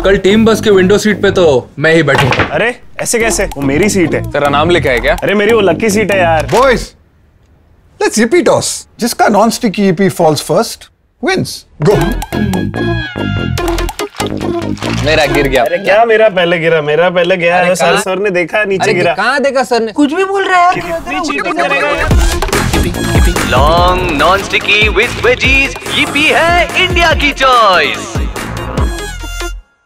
कल टीम बस के विंडो सीट पे तो मैं ही बैठूंगा। अरे ऐसे कैसे? वो मेरी सीट है। तेरा नाम लिखा है क्या? अरे मेरी वो लकी सीट है यार। Boys, let's yippee toss. जिसका non sticky yippee falls first wins. Go. मेरा गिर गया। अरे क्या मेरा पहले गिरा? मेरा पहले गया है। सर ने देखा नीचे गिरा। कहाँ देखा सर ने? कुछ भी बोल रहा है कितनी चीटिंग करेगा यार? Long non sticky with veggies, yippee है इंडिया की चॉइस।